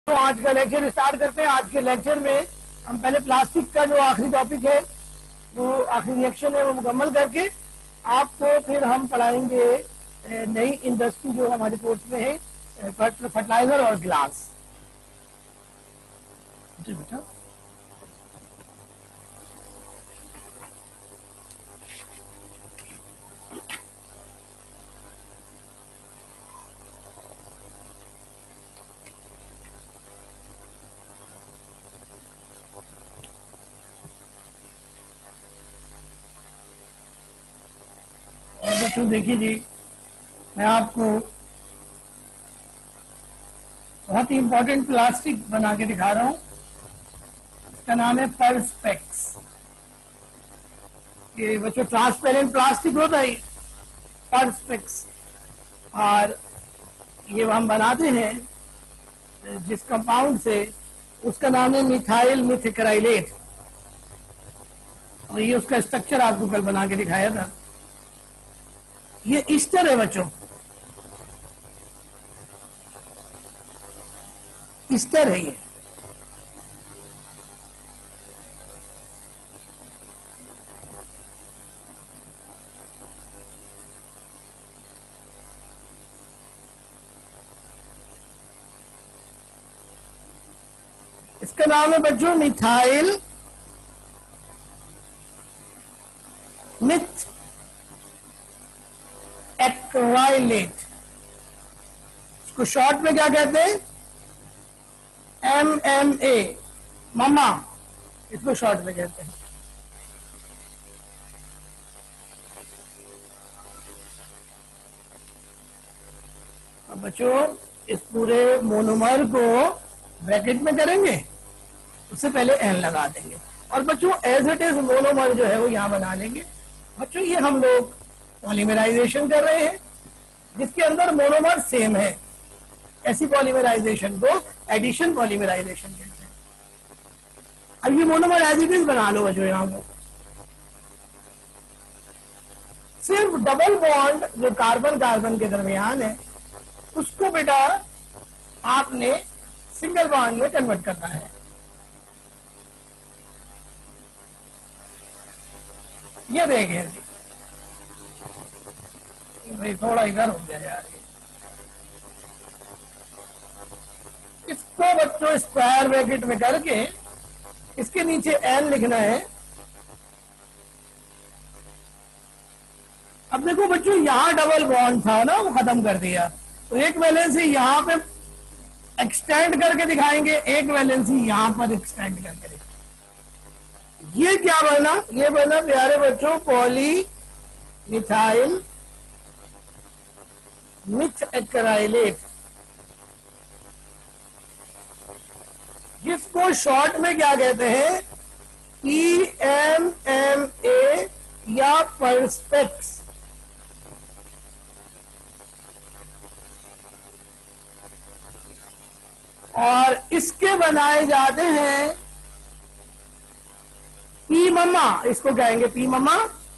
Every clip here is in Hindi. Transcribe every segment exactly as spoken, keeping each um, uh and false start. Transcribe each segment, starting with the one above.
तो आज का लेक्चर स्टार्ट करते हैं। आज के लेक्चर में हम पहले प्लास्टिक का जो आखिरी टॉपिक है, वो आखिरी रिएक्शन है, वो मुकम्मल करके आपको फिर हम पढ़ाएंगे नई इंडस्ट्री जो हमारे कोर्स में है, फर्टिलाइजर और ग्लास। जी बेटा, और बच्चों देखिए जी, मैं आपको बहुत ही इंपॉर्टेंट प्लास्टिक बना के दिखा रहा हूँ। इसका नाम है पर्सपेक्स। ये बच्चों ट्रांसपेरेंट प्लास्टिक होता है पर्सपेक्स, और ये हम बनाते हैं जिस कंपाउंड से, उसका नाम है मिथाइल मिथाइलेट। और ये उसका स्ट्रक्चर आपको कल बना के दिखाया था। ये ईस्टर है बच्चों, ईस्टर है ये। इसका नाम है बच्चों मिथाइल मिथ एक्राइलेट। इसको शॉर्ट में क्या कहते हैं? एम एम ए, ममा, इसको शॉर्ट में कहते हैं। अब बच्चों इस पूरे मोनोमर को ब्रैकेट में करेंगे, उससे पहले एन लगा देंगे, और बच्चों एज इट इज मोनोमर जो है वो यहां बना लेंगे। बच्चों ये हम लोग पॉलीमराइजेशन कर रहे हैं जिसके अंदर मोनोमर सेम है। ऐसी पॉलीमराइजेशन को एडिशन पॉलीमराइजेशन कहते हैं। अब ये मोनोमर एज इट इज बना लो बच्चों। यहां पर सिर्फ डबल बॉन्ड जो कार्बन कार्बन के दरमियान है उसको बेटा आपने सिंगल बॉन्ड में कन्वर्ट करना है। ये देखिए भाई, थोड़ा इधर हो गया यार। इसको बच्चों स्क्वायर ब्रैकेट में करके इसके नीचे एन लिखना है। अब देखो बच्चों, यहां डबल बॉन्ड था ना, वो खत्म कर दिया, तो एक वैलेंसी यहां पे एक्सटेंड करके दिखाएंगे, एक वैलेंसी यहां पर एक्सटेंड करके दिखाएंगे। ये क्या बना? ये बना प्यारे बच्चों पॉली मिथाइल मिथ एक्राइलेट, जिसको शॉर्ट में क्या कहते हैं? ई एम एम ए या पर्सपेक्स। और इसके बनाए जाते हैं पी मम्मा, इसको कहेंगे पी मम्मा।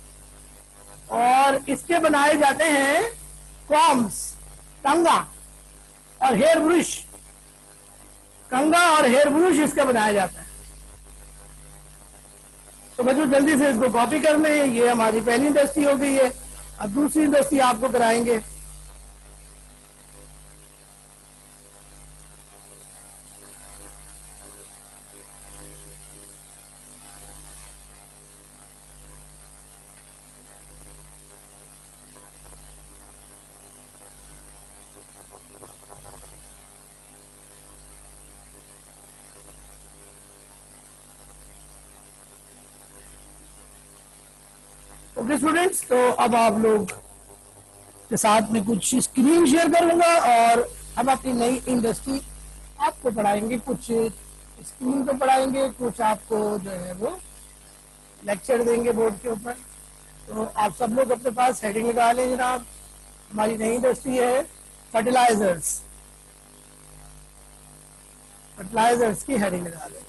और इसके बनाए जाते हैं कॉम्स, कंगा और हेयर ब्रश। कंगा और हेयर ब्रश इसका बनाया जाता है। तो बच्चों जल्दी से इसको कॉपी करने हैं। ये हमारी पहली इंडस्ट्री हो गई है। अब दूसरी इंडस्ट्री आपको कराएंगे। ओके स्टूडेंट्स, तो अब आप लोग के साथ में कुछ स्क्रीन शेयर करूंगा और हम अपनी नई इंडस्ट्री आपको पढ़ाएंगे। कुछ स्क्रीन को पढ़ाएंगे, कुछ आपको जो है वो लेक्चर देंगे बोर्ड के ऊपर। तो आप सब लोग अपने पास हेडिंग लगा लें जनाब। हमारी नई इंडस्ट्री है फर्टिलाइजर्स, फर्टिलाइजर्स की हेडिंग लगा लें।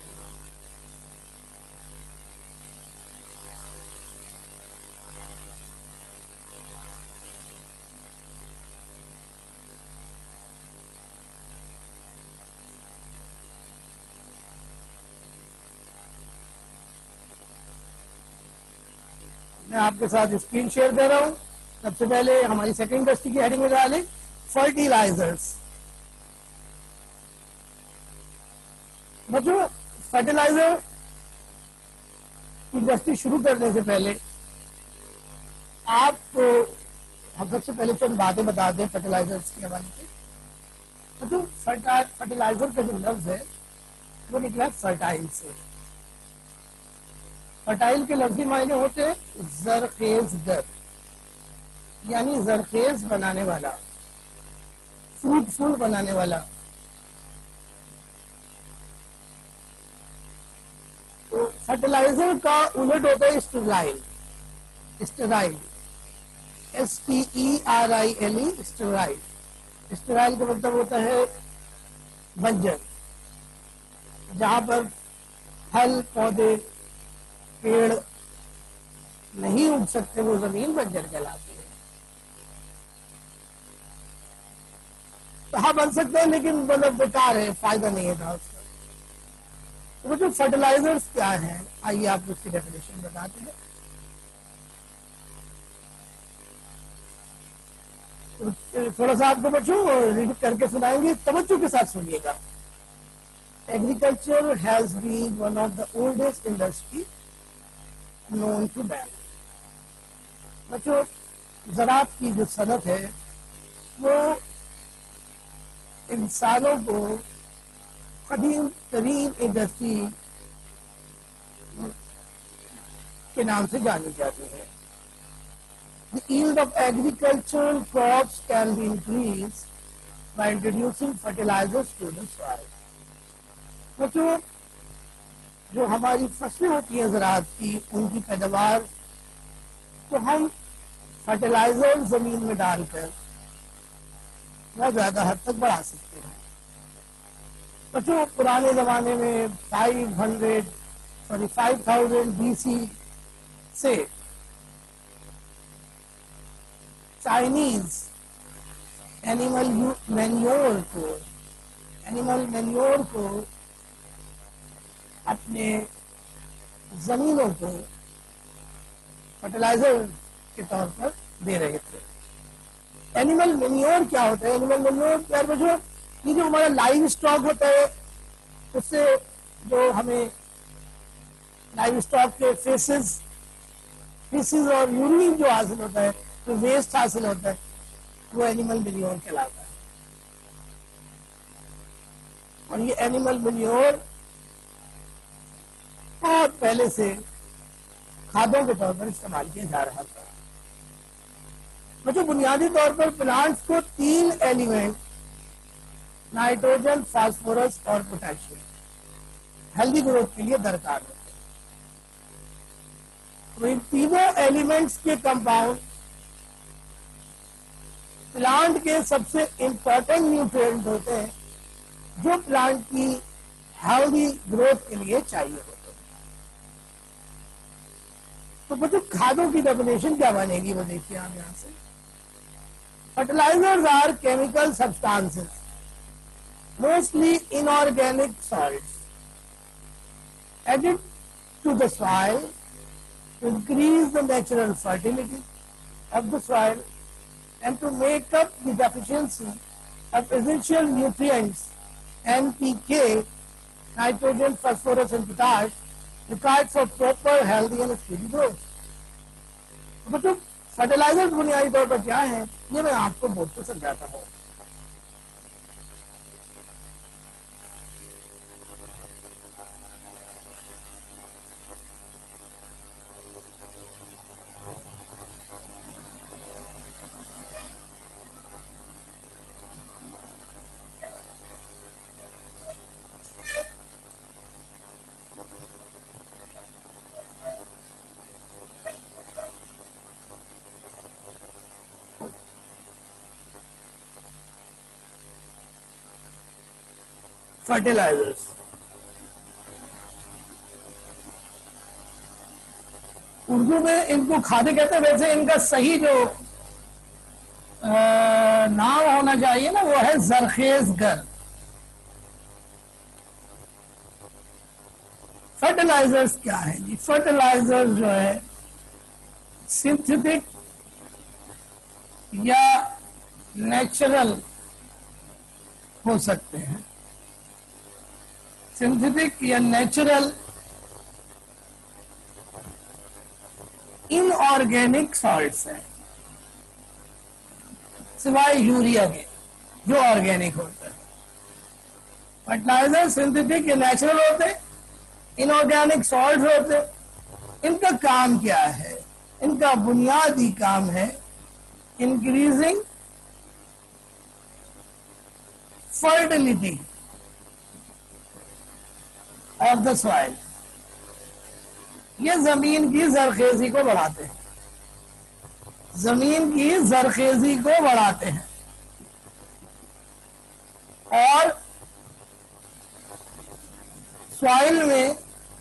मैं आपके साथ स्क्रीन शेयर कर रहा हूँ। सबसे पहले हमारी सेकंड इंडस्ट्री की हेडिंग में डालें फर्टिलाइजर्स। बच्चों फर्टिलाइजर इंडस्ट्री शुरू करने से पहले आपको हम सबसे पहले चंद बातें बताते हैं फर्टिलाइजर्स के हवाले से। बच्चों फर्टिलाइजर का जो लफ्ज है वो निकला फर्टाइल से। फर्टाइल के लफ्जी मायने होते हैं जरखेज गर, यानी जरखेज बनाने वाला, फ्रूटफुल बनाने वाला। तो फर्टिलाइजर का उलट होता है sterile. Sterile S T E R I L E sterile. Sterile का मतलब होता है बंजर, जहां पर फल पौधे पेड़ नहीं उग सकते, वो जमीन बंजर कहलाती है। तो हाँ बन सकते हैं लेकिन मतलब बेकार है, फायदा नहीं है था उसका। तो जो फर्टिलाइजर्स क्या है, आइए आपको उसकी डेफिनेशन बताते हैं। तो थोड़ा सा आपको बच्चों रीड करके सुनाएंगे, तवज्जो के साथ सुनिएगा। Agriculture has been one of the oldest industry known to man. बच्चों ज़राअत की जो सनत है वो इंसानों को कदीम तरीन इंडस्ट्री के नाम से जानी जाती है। The yield of agricultural crops can be increased by introducing fertilizers to the soil. बच्चों जो हमारी फसलें होती हैं ज़राअत की, उनकी पैदावार तो हम फर्टिलाइजर जमीन में डालकर बहुत ज्यादा हद तक बढ़ा सकते हैं। बच्चों पुराने जमाने में five hundred sorry five thousand BC से चाइनीज एनिमल मैन्योर को एनिमल मैन्योर को अपने जमीनों को फर्टिलाइजर के तौर पर दे रहे थे। एनिमल मैन्योर क्या होता है? एनिमल मैन्योर प्यार बच्चों ये जो हमारा लाइव स्टॉक होता है, उससे जो हमें लाइव स्टॉक के फेसेस फेसेस और यूरिन जो हासिल होता है, जो वेस्ट हासिल होता है, वो एनिमल मैन्योर कहलाता है। और ये एनिमल मैन्योर बहुत पहले से खादों के तौर पर इस्तेमाल किया जा रहा था। मतलब बुनियादी तौर पर प्लांट्स को तीन एलिमेंट नाइट्रोजन, फास्फोरस और पोटेशियम हेल्दी ग्रोथ के लिए दरकार होते हैं। तो इन तीनों एलिमेंट्स के कंपाउंड प्लांट के सबसे इंपॉर्टेंट न्यूट्रिएंट होते हैं, जो प्लांट की हेल्दी ग्रोथ के लिए चाहिए होते हैं। तो बच्चों खादों की डेफिनेशन क्या बनेगी वो देखिए आप यहां से। Fertilisers are chemical substances, mostly inorganic salts, added to the soil to increase the natural fertility of the soil and to make up the deficiency of essential nutrients N P K, nitrogen, phosphorus and potash required for proper healthy and speedy growth. बच्चों फर्टिलाइजर बुनियादी तौर पर क्या है ये मैं आपको बोर्ड को समझाता हूँ। फर्टिलाइजर्स उर्दू में इनको खादे कहते हैं। वैसे इनका सही जो आ, नाम होना चाहिए ना वो है जरखेज गर। फर्टिलाइजर्स क्या है जी? फर्टिलाइजर्स जो है सिंथेटिक या नेचुरल हो सकते हैं। सिंथेटिक या नेचुरल इनऑर्गेनिक सॉल्ट्स हैं, सिवाय यूरिया के जो ऑर्गेनिक होता है। फर्टिलाइजर सिंथेटिक या नेचुरल होते, इनऑर्गेनिक सॉल्ट होते। इनका काम क्या है? इनका बुनियादी काम है increasing fertility of the soil. ये जमीन की जरखेजी को बढ़ाते हैं, जमीन की जरखेजी को बढ़ाते हैं और सॉइल में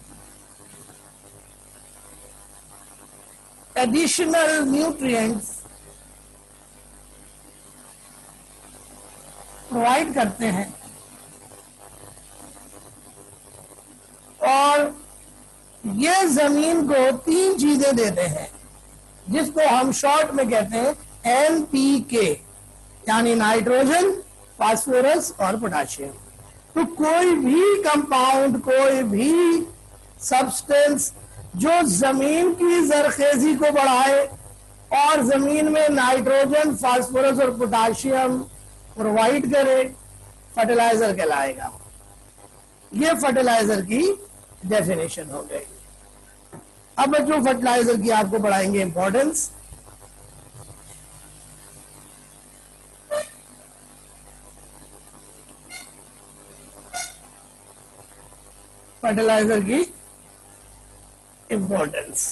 एडिशनल न्यूट्रिएंट्स प्रोवाइड करते हैं और ये जमीन को तीन चीजें देते हैं जिसको हम शॉर्ट में कहते हैं एन पी के, यानी नाइट्रोजन, फास्फोरस और पोटाशियम। तो कोई भी कंपाउंड, कोई भी सब्सटेंस जो जमीन की जरखेजी को बढ़ाए और जमीन में नाइट्रोजन, फास्फोरस और पोटाशियम प्रोवाइड करे, फर्टिलाइजर कहलाएगा। ये फर्टिलाइजर की डेफिनेशन हो गई। अब बच्चों फर्टिलाइजर की आपको बढ़ाएंगे इंपॉर्टेंस। फर्टिलाइजर की इंपॉर्टेंस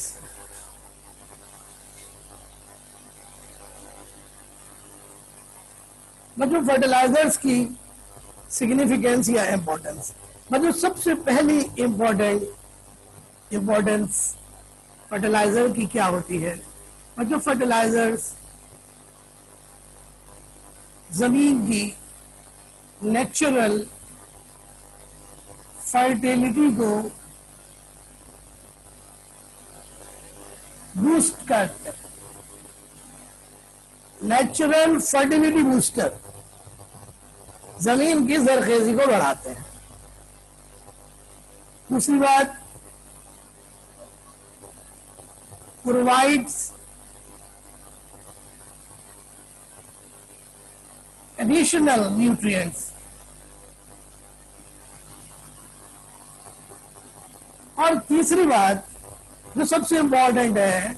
मतलब फर्टिलाइजर्स की सिग्निफिकेंस या इंपॉर्टेंस। मतलब सबसे पहली इंपॉर्टेंट इंपॉर्टेंस फर्टिलाइजर की क्या होती है? मतलब फर्टिलाइजर्स जमीन की नेचुरल फर्टिलिटी को बूस्ट करते हैं, नेचुरल फर्टिलिटी बूस्टर, जमीन की जरखेजी को बढ़ाते हैं। दूसरी बात, प्रोवाइड्स एडिशनल न्यूट्रिएंट्स। और तीसरी बात जो सबसे इंपॉर्टेंट है,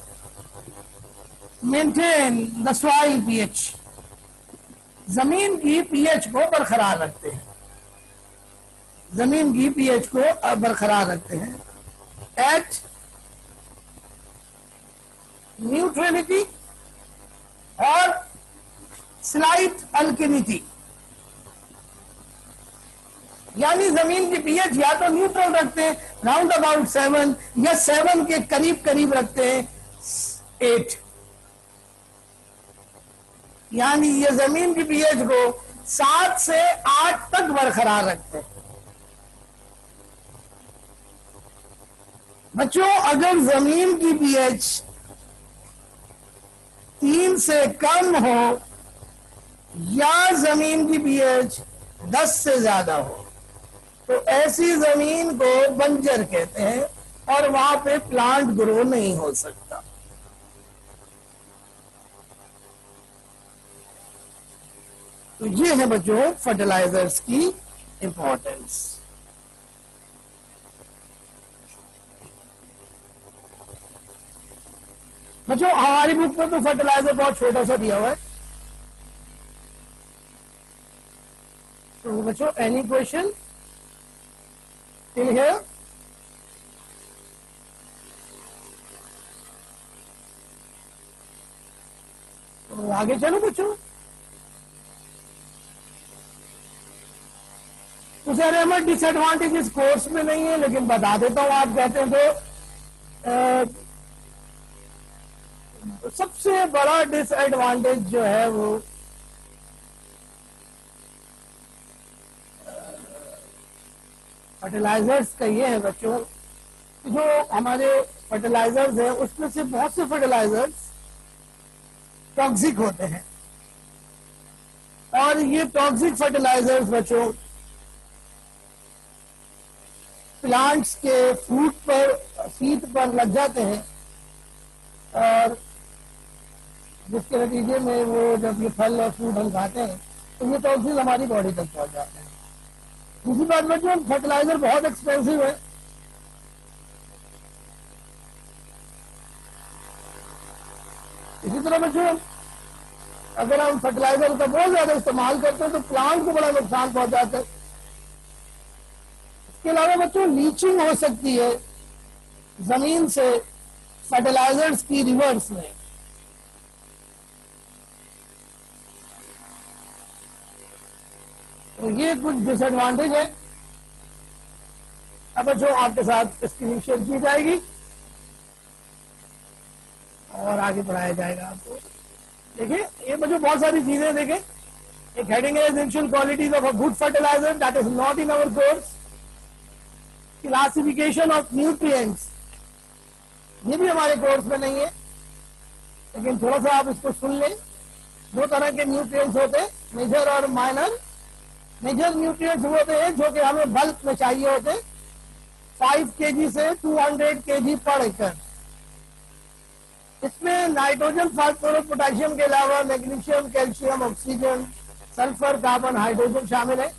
मेंटेन द सॉइल पीएच, जमीन की पीएच को बरकरार रखते हैं, जमीन की पीएच को बरकरार रखते हैं एट न्यूट्रलिटी और स्लाइट अल्कलिनिटी। यानी जमीन की पीएच या तो न्यूट्रल रखते हैं राउंड अबाउट सेवन, या सेवन के करीब करीब रखते हैं एट। यानी ये जमीन की पीएच को सात से आठ तक बरकरार रखते हैं। बच्चों अगर जमीन की पीएच तीन से कम हो या जमीन की पीएच दस से ज्यादा हो तो ऐसी जमीन को बंजर कहते हैं और वहां पे प्लांट ग्रो नहीं हो सकता। तो ये है बच्चों फर्टिलाइजर्स की इंपॉर्टेंस। बच्चों हमारी बुक में तो फर्टिलाइजर बहुत छोटा सा दिया हुआ है। तो बच्चों एनी क्वेश्चन टिल हियर? तो आगे चलो बच्चों। तो सर हमें डिसएडवांटेज इस कोर्स में नहीं है, लेकिन बता देता हूं, आप कहते हैं तो आ, सबसे बड़ा डिसएडवांटेज जो है वो फर्टिलाइजर्स का ये है बच्चों जो हमारे फर्टिलाइजर्स हैं उसमें से बहुत से फर्टिलाइजर्स टॉक्सिक होते हैं, और ये टॉक्सिक फर्टिलाइजर्स बच्चों प्लांट्स के फ्रूट पर, सीड पर लग जाते हैं, और जिसके नतीजे में वो जब ये फल और फ्रूट हम खाते हैं तो ये टॉक्सिन हमारी बॉडी तक पहुंच जाते हैं। दूसरी बात बच्चों, फर्टिलाइजर बहुत एक्सपेंसिव है। इसी तरह बच्चों अगर हम फर्टिलाइजर का बहुत ज्यादा इस्तेमाल करते हैं तो प्लांट को बड़ा नुकसान पहुंचाते हैं। इसके अलावा बच्चों लीचिंग हो सकती है जमीन से फर्टिलाइजर्स की रिवर्स में। तो ये कुछ डिसएडवांटेज है। अब बच्चों आपके साथ स्क्रीन शेयर की जाएगी और आगे बढ़ाया जाएगा आपको। देखिए ये बच्चों बहुत सारी चीजें देखें। एक हेडिंग है essential qualities of a good fertiliser that is not in our course, classification of nutrients, ये भी हमारे कोर्स में नहीं है, लेकिन थोड़ा सा आप इसको सुन लें। दो तरह के न्यूट्रिएंट्स होते हैं, मेजर और माइनर। मेजर न्यूट्रिएंट्स होते हैं जो कि हमें बल्क में चाहिए होते हैं, फाइव केजी से टू हंड्रेड केजी पर एकड़। इसमें नाइट्रोजन, फास्फोरस, पोटेशियम के अलावा magnesium, calcium, oxygen, sulphur, carbon, hydrogen शामिल है।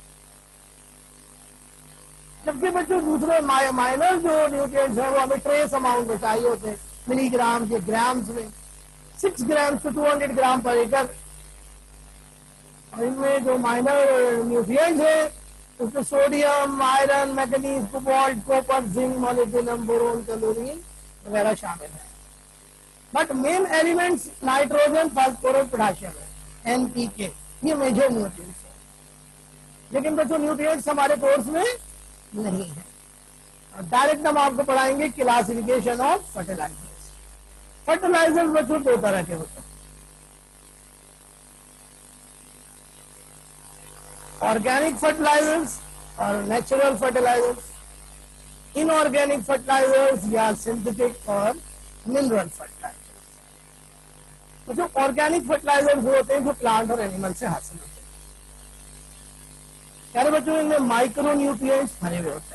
जबकि बच्चों दूसरे माइनर जो न्यूट्रिएंट्स हैं वो हमें ट्रेस अमाउंट में चाहिए होते हैं, मिलीग्राम के ग्राम्स में, सिक्स ग्राम से टू हंड्रेड ग्राम पर एकड़। और इनमें जो माइनर न्यूट्रिएंट्स हैं उसमें sodium, iron, manganese, cobalt, copper, zinc, molybdenum, boron, chlorine वगैरह शामिल है। But main elements nitrogen, phosphorus, potassium है, एन पी के, ये मेजर न्यूट्रिएंट्स है। लेकिन बच्चों न्यूट्रिएंट्स हमारे कोर्स में नहीं है। डायरेक्ट हम आपको पढ़ाएंगे क्लासिफिकेशन ऑफ फर्टिलाइजर्स। फर्टिलाइजर्स बच्चों दो तरह के होते हैं, ऑर्गेनिक फर्टिलाइजर्स और नेचुरल फर्टिलाइजर्स, इनऑर्गेनिक फर्टिलाइजर्स या सिंथेटिक और मिनरल फर्टिलाइजर्स। तो जो ऑर्गेनिक फर्टिलाइजर्स होते हैं जो प्लांट और एनिमल से हासिल होते हैं, प्यारे बच्चों इनमें माइक्रो न्यूट्रिएंट्स भरे हुए होते हैं।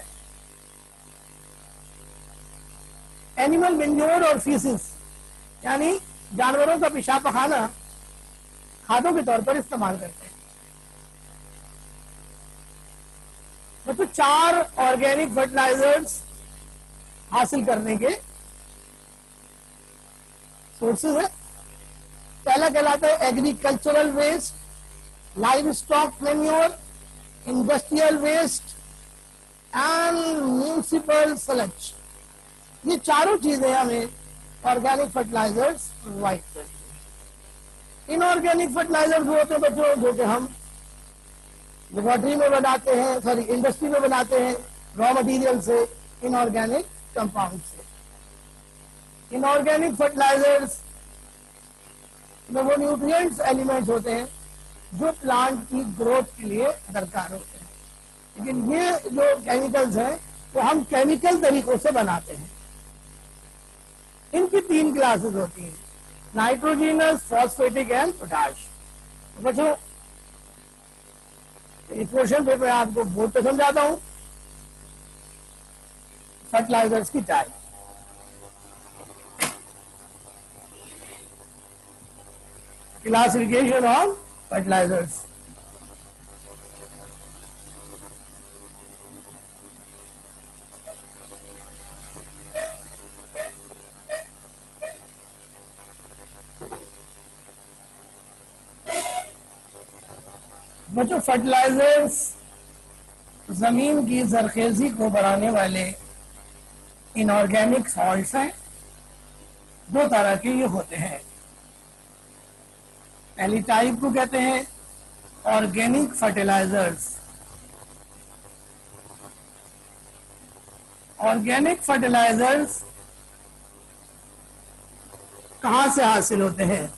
एनिमल मैन्योर और फीसिस यानी जानवरों का पेशाब पखाना खादों के तौर पर इस्तेमाल करते हैं। तो चार ऑर्गेनिक फर्टिलाइजर्स हासिल करने के सोर्सेज है। पहला कहलाता है agricultural waste, livestock manure, industrial waste and municipal sludge. ये चारों चीजें हमें ऑर्गेनिक फर्टिलाइजर्स प्रोवाइड करती हैं। इनऑर्गेनिक फर्टिलाइजर्स होते हैं बच्चों जो कि हम लेबोरेटरी में बनाते हैं, सॉरी इंडस्ट्री में बनाते हैं रॉ मटेरियल से, इनऑर्गेनिक कंपाउंड से। इनऑर्गेनिक फर्टिलाइजर्स में वो न्यूट्रिएंट्स एलिमेंट्स होते हैं जो प्लांट की ग्रोथ के लिए दरकार होते हैं। लेकिन ये जो केमिकल्स हैं वो हम केमिकल तरीकों से बनाते हैं। इनकी तीन क्लासेस होती हैं, नाइट्रोजीनस, फॉस्फेटिक एंड पोटाश। बच्चों इस क्वेश्चन पेपर आपको बोर्ड पे समझाता हूं। फर्टिलाइजर्स की टाइप, क्लासिफिकेशन ऑफ फर्टिलाइजर्स। बच्चों फर्टिलाइजर्स जमीन की जरखेजी को बढ़ाने वाले इनऑर्गेनिक सॉल्ट्स हैं। दो तरह के ये होते हैं। पहली टाइप को कहते हैं ऑर्गेनिक फर्टिलाइजर्स। ऑर्गेनिक फर्टिलाइजर्स कहां से हासिल होते हैं?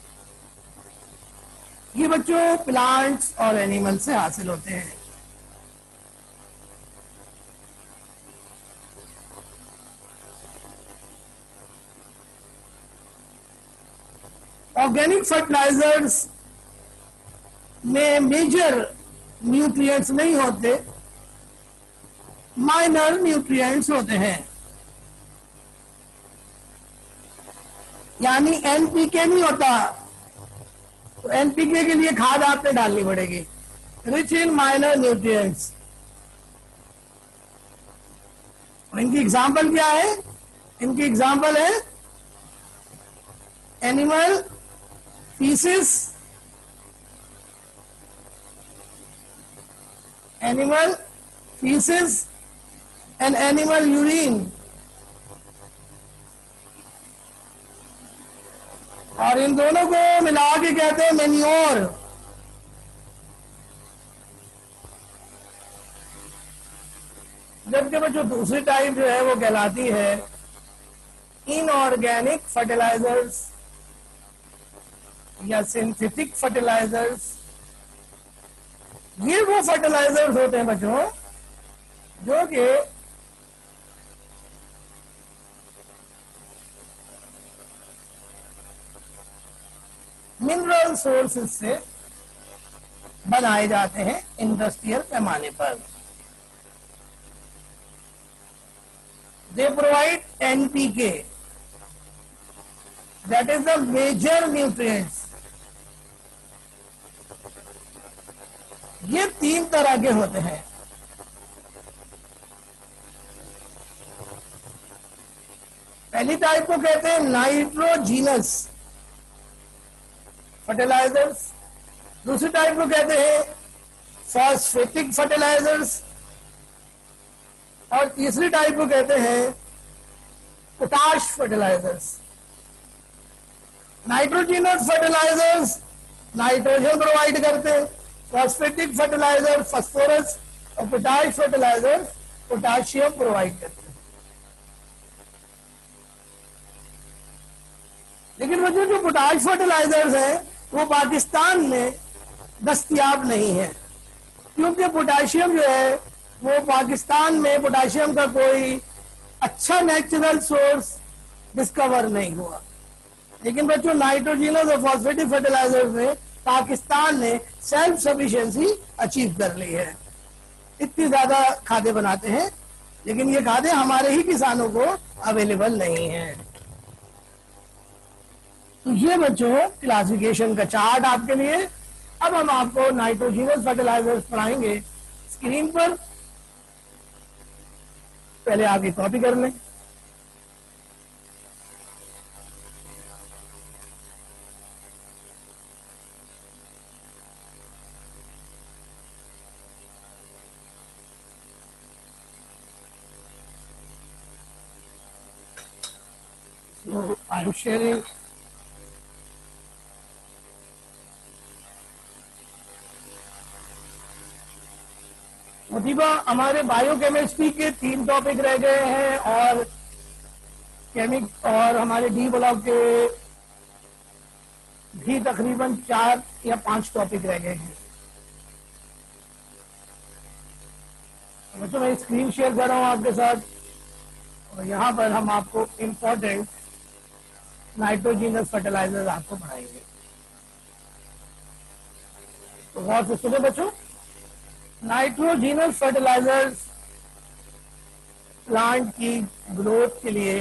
ये बच्चों प्लांट्स और एनिमल से हासिल होते हैं। ऑर्गेनिक फर्टिलाइजर्स में मेजर न्यूट्रिएंट्स नहीं होते, माइनर न्यूट्रिएंट्स होते हैं। यानी एनपीके नहीं होता, तो एनपीके के लिए खाद आपने डालनी पड़ेगी, रिच इन माइनर न्यूट्रिएंट्स। इनकी एग्जाम्पल क्या है? इनकी एग्जाम्पल है animal faeces, animal faeces and animal urine, और इन दोनों को मिला के कहते हैं मेन्योर। जबकि वो जो दूसरी टाइप जो है वो कहलाती है इनऑर्गेनिक फर्टिलाइजर्स या सिंथेटिक फर्टिलाइजर्स। ये वो फर्टिलाइजर्स होते हैं बच्चों जो कि मिनरल सोर्सेज से बनाए जाते हैं इंडस्ट्रियल पैमाने पर। They provide NPK, that is the major nutrients. ये तीन तरह के होते हैं। पहली टाइप को कहते हैं नाइट्रोजीनस फर्टिलाइजर्स, दूसरी टाइप को कहते हैं फॉस्फेटिक फर्टिलाइजर्स, और तीसरी टाइप को कहते हैं potash fertilisers. Nitrogenous fertilisers nitrogen provide करते हैं, फॉस्फेटिक फर्टिलाइजर फास्फोरस, और पोटाश फर्टिलाइजर पोटाशियम प्रोवाइड करते हैं। लेकिन वो जो जो पोटाश फर्टिलाइजर्स हैं वो पाकिस्तान में दस्तयाब नहीं है, क्योंकि पोटाशियम जो है वो पाकिस्तान में पोटाशियम का कोई अच्छा नेचुरल सोर्स डिस्कवर नहीं हुआ। लेकिन बच्चों नाइट्रोजीनस और फॉस्फेटिक फर्टिलाइजर्स में पाकिस्तान ने सेल्फ सफिशिएंसी अचीव कर ली है। इतनी ज्यादा खादें बनाते हैं, लेकिन ये खादें हमारे ही किसानों को अवेलेबल नहीं है। तो ये बच्चों क्लासिफिकेशन का चार्ट आपके लिए। अब हम आपको नाइट्रोजीनस फर्टिलाइजर्स पढ़ाएंगे स्क्रीन पर। पहले आप ये कॉपी कर लें। So I'm sharing मोतीबा, हमारे बायोकेमिस्ट्री के तीन टॉपिक रह गए हैं और केमिक और हमारे डी ब्लॉक के भी तकरीबन चार या पांच टॉपिक रह गए हैं। बच्चों मैं स्क्रीन शेयर कर रहा हूं आपके साथ, और यहाँ पर हम आपको इम्पोर्टेंट नाइट्रोजीनस फर्टिलाइजर आपको पढ़ाएंगे। तो गौर से सुने बच्चों, नाइट्रोजीनस फर्टिलाइजर्स प्लांट की ग्रोथ के लिए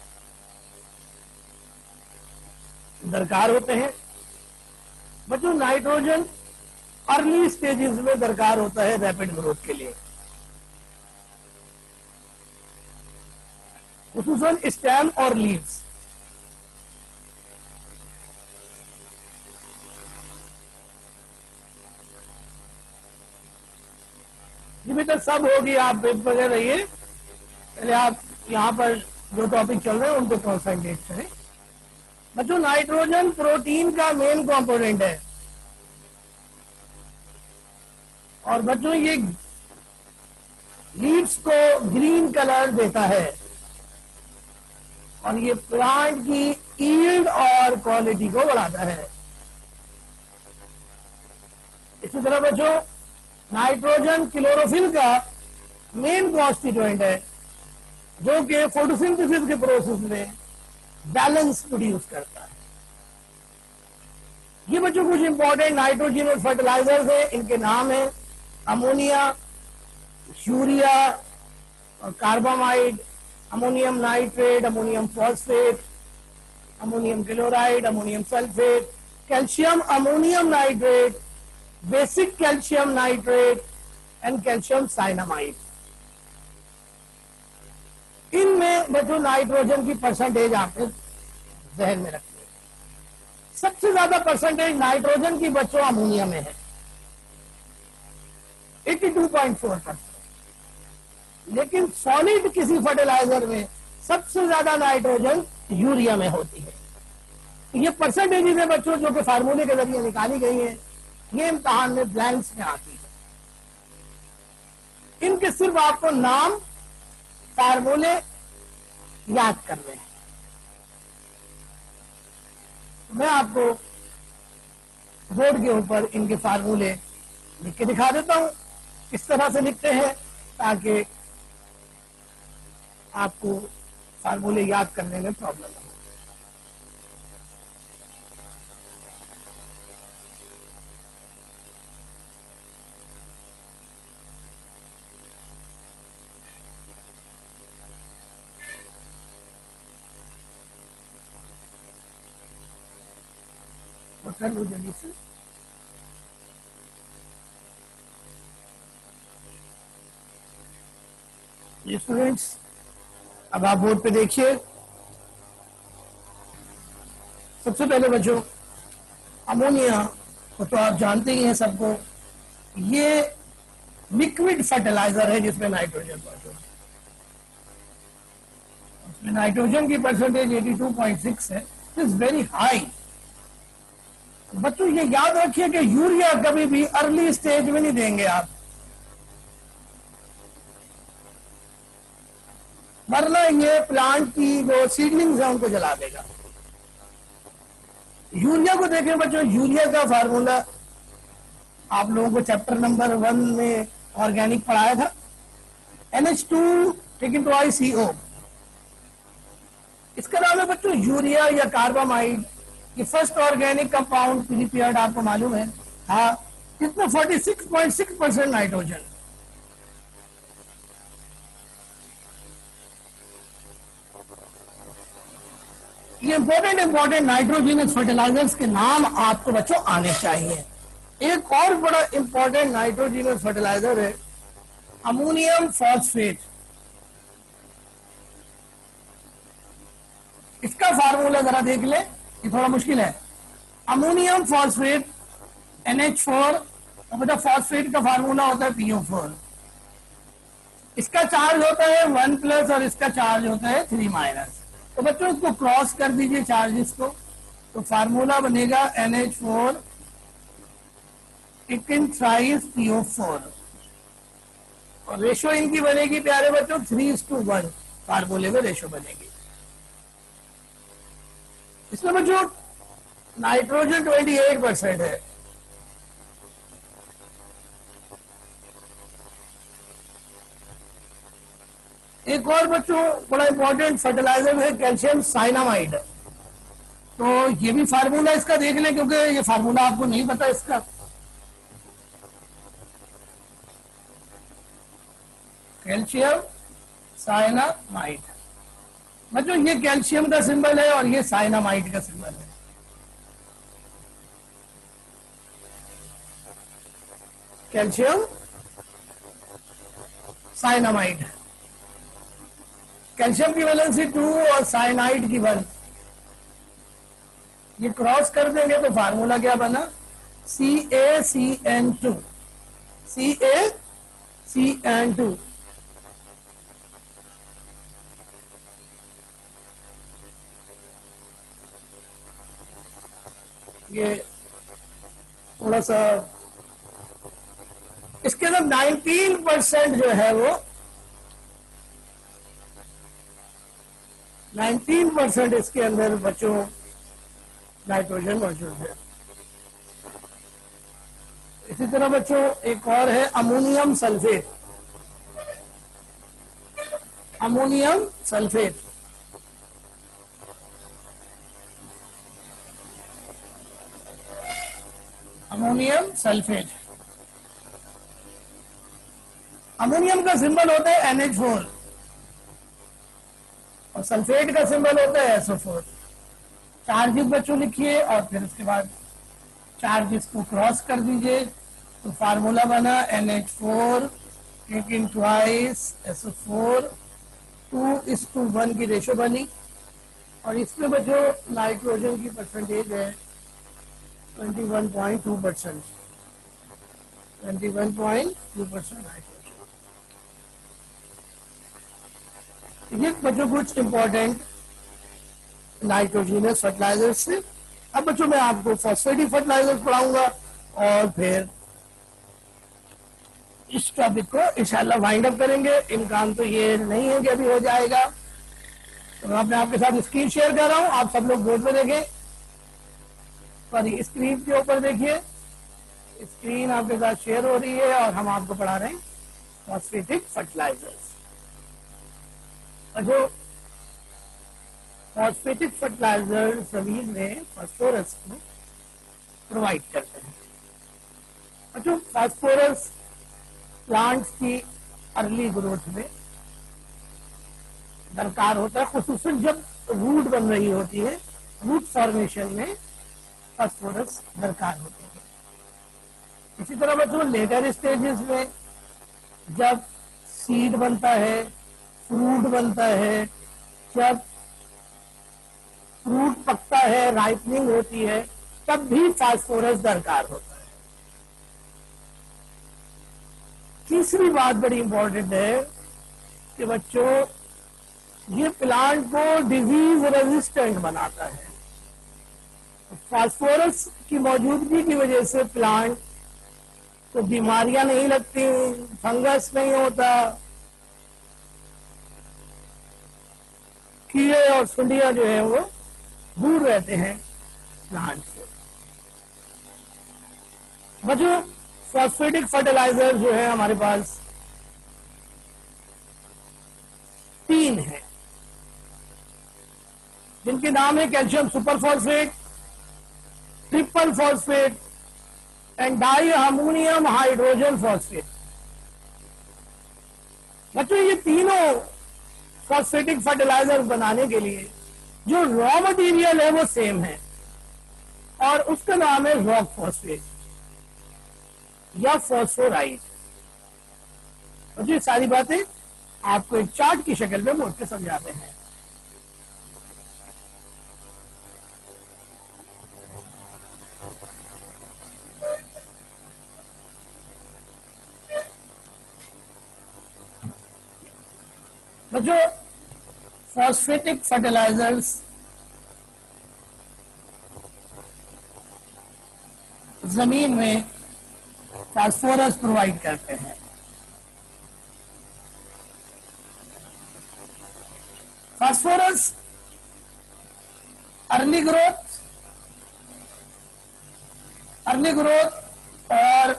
दरकार होते हैं। बच्चों नाइट्रोजन अर्ली स्टेजेस में दरकार होता है रैपिड ग्रोथ के लिए, खुसूसन स्टेम और लीव्स। जिम्मे तक सब होगी, आप बेफिक्र वगैरह रहिए। पहले आप यहाँ पर जो टॉपिक चल रहे हैं उनको कॉन्सेंट्रेट करें। बच्चों नाइट्रोजन प्रोटीन का मेन कंपोनेंट है, और बच्चों ये लीव्स को ग्रीन कलर देता है, और ये प्लांट की यील्ड और क्वालिटी को बढ़ाता है। इसी तरह बच्चों नाइट्रोजन क्लोरोफिल का मेन कॉन्स्टिट्यूएंट है, जो कि फोटोसिंथेसिस के प्रोसेस में बैलेंस प्रोड्यूस करता है। ये बच्चों कुछ इंपॉर्टेंट नाइट्रोजन फर्टिलाइजर्स है, इनके नाम है अमोनिया, यूरिया और carbamide, ammonium nitrate, ammonium phosphate, ammonium chloride, ammonium sulphate, calcium ammonium nitrate, basic calcium nitrate and calcium cyanamide. इनमें बच्चों नाइट्रोजन की परसेंटेज आपको जहन में रखनी है। सबसे ज्यादा परसेंटेज नाइट्रोजन की बच्चों अमोनिया में है, बयासी पॉइंट चार परसेंट। लेकिन सॉलिड किसी फर्टिलाइजर में सबसे ज्यादा नाइट्रोजन यूरिया में होती है। ये परसेंटेज है बच्चों जो कि फार्मूले के जरिए निकाली गई है, ये इम्तहान में ब्लैंक्स में आती है। इनके सिर्फ आपको नाम फार्मूले याद करने हैं। मैं आपको बोर्ड के ऊपर इनके फार्मूले लिख के दिखा देता हूं, इस तरह से लिखते हैं ताकि आपको फार्मूले याद करने में प्रॉब्लम हो। कर लो जल्दी से। ये स्टूडेंट्स अब आप बोर्ड पे देखिए। सबसे पहले बच्चों अमोनिया को तो आप जानते ही हैं सबको, ये लिक्विड फर्टिलाइजर है जिसमें नाइट्रोजन मौजूद है। उसमें नाइट्रोजन की परसेंटेज बयासी पॉइंट छह है, इज वेरी हाई। बच्चों ये याद रखिए कि यूरिया कभी भी अर्ली स्टेज में नहीं देंगे आप, वरना ये प्लांट की जो सीडलिंग्स है उनको जला देगा। यूरिया को देखें बच्चों, यूरिया का फार्मूला आप लोगों को चैप्टर नंबर वन में ऑर्गेनिक पढ़ाया था, N H two taken twice O. इसका नाम है बच्चों यूरिया या कार्बामाइड। ये फर्स्ट ऑर्गेनिक कंपाउंड प्रीपेयर्ड आपको मालूम है था, कितना छियालीस पॉइंट छह परसेंट नाइट्रोजन। ये इंपॉर्टेंट इंपॉर्टेंट नाइट्रोजन फर्टिलाइजर्स के नाम आपको बच्चों आने चाहिए। एक और बड़ा इंपॉर्टेंट नाइट्रोजन फर्टिलाइजर है अमोनियम फॉस्फेट। इसका फार्मूला जरा देख ले, ये थोड़ा मुश्किल है। Ammonium phosphate N H four, और बेटा फॉस्फेट का फार्मूला होता है पी ओ फोर। इसका चार्ज होता है वन प्लस और इसका चार्ज होता है थ्री माइनस। तो बच्चों इसको क्रॉस कर दीजिए चार्जेस को, तो फार्मूला बनेगा एन एच फोर इक्न थ्राइस पी ओ फोर, और रेशो इनकी बनेगी प्यारे बच्चों थ्री इज टू वन। फार्मूले में रेशो बनेगी। इसमें बच्चों नाइट्रोजन अट्ठाईस परसेंट है। एक और बच्चों बड़ा इंपॉर्टेंट फर्टिलाइजर है कैल्शियम साइनामाइड। तो ये भी फार्मूला इसका देख लें, क्योंकि ये फार्मूला आपको नहीं पता इसका। कैल्शियम साइनामाइड बच्चों, ये कैल्शियम का सिंबल है और ये साइनामाइड का सिंबल है। कैल्शियम साइनामाइड, कैल्शियम की वैलेंसी टू और साइनाइड की वन। ये क्रॉस कर देंगे तो फार्मूला क्या बना, C A C N two, C A C N two. ये थोड़ा सा इसके अंदर नाइनटीन परसेंट जो है वो नाइनटीन परसेंट इसके अंदर बच्चों नाइट्रोजन मौजूद है। इसी तरह बच्चों एक और है ammonium sulphate. Ammonium sulphate ammonium sulphate. Ammonium का सिंबल होता है एन एच फोर और सल्फेट का सिंबल होता है एस ओ फोर। चार्जेस बच्चों लिखिए और फिर उसके बाद चार्जेस को क्रॉस कर दीजिए। तो फार्मूला बना N H four taking twice S O four, two is two one की रेशो बनी और इसमें बच्चों नाइट्रोजन की परसेंटेज है twenty one point two percent, twenty one point two percent nitrogen. ये बच्चों कुछ इंपॉर्टेंट नाइट्रोजनस फर्टिलाइजर से। अब बच्चों मैं आपको फॉस्फेटिक फर्टिलाइजर्स पढ़ाऊंगा और फिर इस टॉपिक को इंशाल्लाह वाइंड अप करेंगे। इम्कान तो ये नहीं है कि अभी हो जाएगा, तो मैं अपने आपके साथ स्क्रीन शेयर कर रहा हूं, आप सब लोग बोर्ड पे देखें, सॉरी स्क्रीन के ऊपर देखिए। स्क्रीन आपके साथ शेयर हो रही है और हम आपको पढ़ा रहे हैं फॉस्फेटिक फर्टिलाइजर्स। जो फॉस्फेटिक फर्टिलाइजर जमीन में फास्फोरस को प्रोवाइड करते हैं। जो फास्फोरस प्लांट्स की अर्ली ग्रोथ में दरकार होता है, खुसूसन जब रूट बन रही होती है, रूट फॉर्मेशन में फास्फोरस दरकार होती है। इसी तरह बच्चों लेटर स्टेजेस में जब सीड बनता है, फ्रूट बनता है, जब फ्रूट पकता है, राइपनिंग होती है, तब भी फास्फोरस दरकार होता है। तीसरी बात बड़ी इंपॉर्टेंट है कि बच्चों ये प्लांट को डिजीज रेजिस्टेंट बनाता है। फास्फोरस की मौजूदगी की वजह से प्लांट को बीमारियां नहीं लगती, फंगस नहीं होता, कीड़े और सुंडियां जो है वो दूर रहते हैं प्लांट से। बच्चों फॉस्फेटिक फर्टिलाइजर जो है हमारे पास तीन है, जिनके नाम है calcium super phosphate, triple phosphate and di ammonium hydrogen phosphate. बच्चों ये तीनों फॉस्फेटिक फर्टिलाइजर बनाने के लिए जो रॉ मटेरियल है वो सेम है और उसका नाम है रॉक फॉस्फेट या फॉस्फोराइड। और ये सारी बातें आपको एक चार्ट की शक्ल में बोर्ड पे समझाते हैं। बच्चों फॉस्फेटिक फर्टिलाइजर्स जमीन में फास्फोरस प्रोवाइड करते हैं। Phosphorus early growth early growth और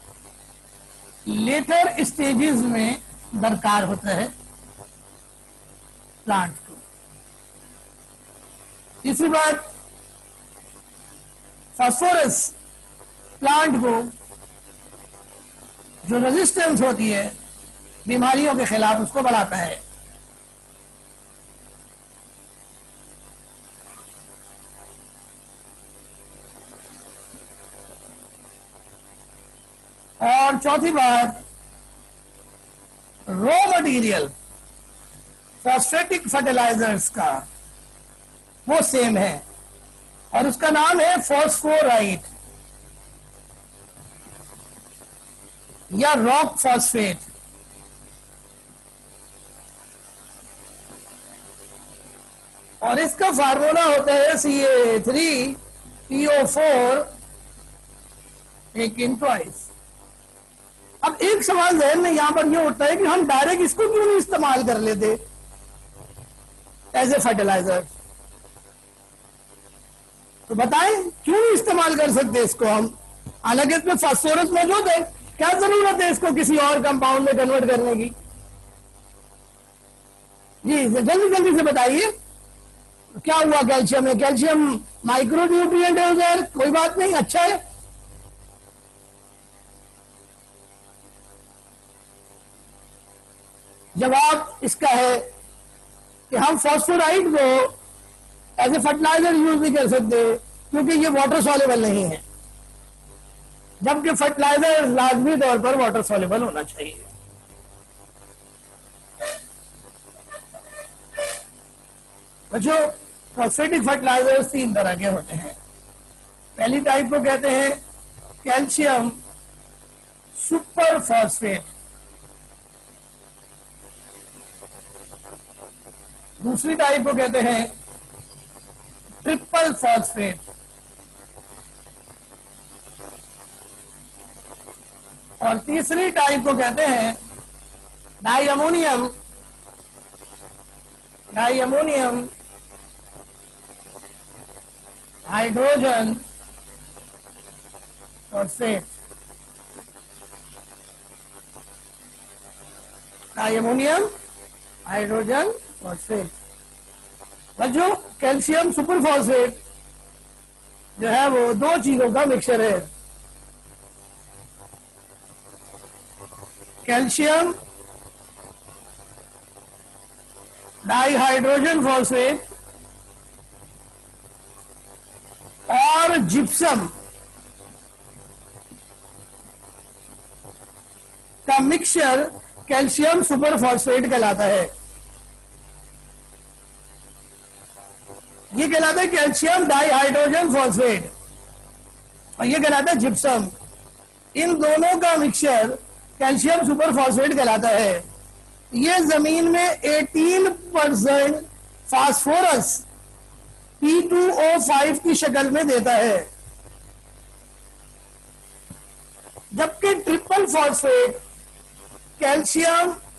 लेटर स्टेजेस में दरकार होता है प्लांट को। इसी बात फास्फोरस प्लांट को जो रेजिस्टेंस होती है बीमारियों के खिलाफ उसको बढ़ाता है। और चौथी बात रॉ मटेरियल फॉस्फेटिक फर्टिलाइजर्स का वो सेम है और उसका नाम है फॉस्फोराइड या रॉक फॉस्फेट। और इसका फार्मूला होता है C A three P O four taking twice. अब एक सवाल जहन में यहां पर यह उठता है कि हम डायरेक्ट इसको क्यों नहीं इस्तेमाल कर लेते एज ए फर्टिलाइजर। तो बताएं क्यों नहीं इस्तेमाल कर सकते इसको हम, हालांकि इसमें फास्फोरस मौजूद है, क्या जरूरत है इसको किसी और कंपाउंड में कन्वर्ट करने की। जी जल्दी जल्दी से बताइए क्या हुआ कैल्शियम में। कैल्शियम माइक्रो न्यूट्रिएंट है उधर, कोई बात नहीं, अच्छा है। जवाब इसका है कि हम फॉस्फोराइड को एज ए फर्टिलाइजर यूज नहीं कर सकते क्योंकि ये वाटर सॉल्युबल नहीं है, जबकि फर्टिलाइजर लाजमी तौर पर वाटर सॉल्युबल होना चाहिए। बच्चों, फॉस्फेटिक फर्टिलाइजर्स तीन तरह के होते हैं। पहली टाइप को कहते हैं कैल्शियम सुपर फॉस्फेट, दूसरी टाइप को कहते हैं ट्रिपल फॉस्फेट, और तीसरी टाइप को कहते हैं di ammonium di ammonium hydrogen phosphate. Di ammonium hydrogen phosphate. बच्चों, कैल्शियम सुपर फॉस्फेट जो है वो दो चीजों का मिक्सचर है। कैल्शियम डाई हाइड्रोजन फॉस्फेट और जिप्सम का मिक्सचर कैल्शियम सुपर फॉस्फेट कहलाता है। ये कहलाता है कैल्शियम डाई हाइड्रोजन फॉस्फेट और ये कहलाता है जिप्सम। इन दोनों का मिक्सचर कैल्शियम सुपर फॉस्फेट कहलाता है। ये जमीन में अठारह percent phosphorus P two O five की शक्ल में देता है, जबकि ट्रिपल फॉस्फेट कैल्शियम